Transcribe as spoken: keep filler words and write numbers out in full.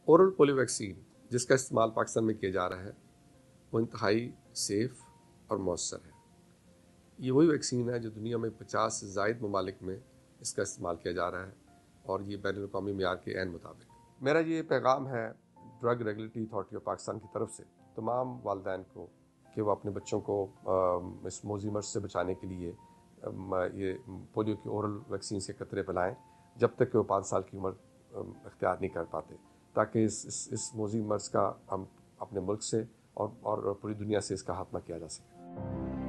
Oral polio vaccine जिसका इस्तेमाल पाकिस्तान में किया जा रहा है वो इंतहाई सेफ़ और मौसर है। ये वही वैक्सीन है जो दुनिया में पचास से ज़ायद ममालिक में इसका इस्तेमाल किया जा रहा है और ये बैनुल अक़वामी मेयार के ऐन मुताबिक। मेरा ये पैगाम है drug regulatory authority of Pakistan की तरफ से तमाम वालिदैन को कि वो अपने बच्चों को इस मौजी मर्ज़ से बचाने के लिए ये पोलियो की ओरल वैक्सीन के कतरे पिलाएँ जब तक कि वो पाँच साल की उम्र इख्तियार नहीं कर पाते, ताकि इस इस, इस मौजी मर्ज़ का हम अपने मुल्क से और, और पूरी दुनिया से इसका खात्मा किया जा सके।